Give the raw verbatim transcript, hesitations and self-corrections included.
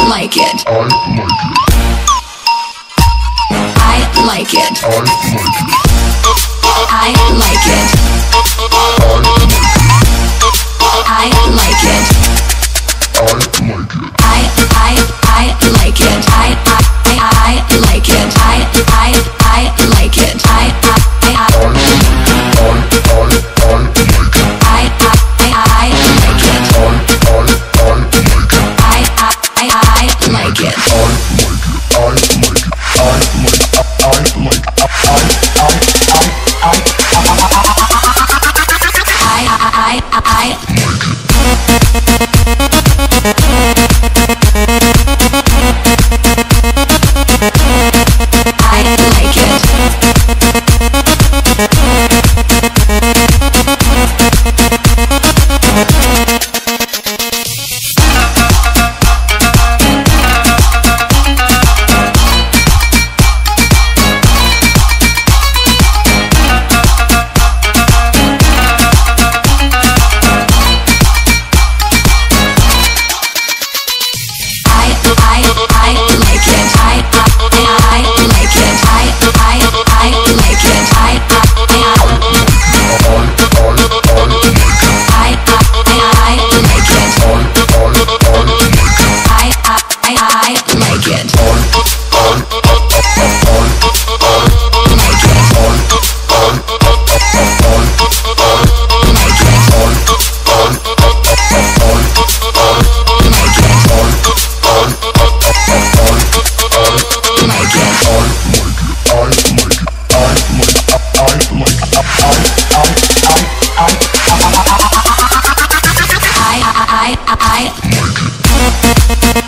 like it. I like it. I like it. I like it. I I I like it. I I I like it. I I I like it. I I I I I like it. I I I like it. I I I I I I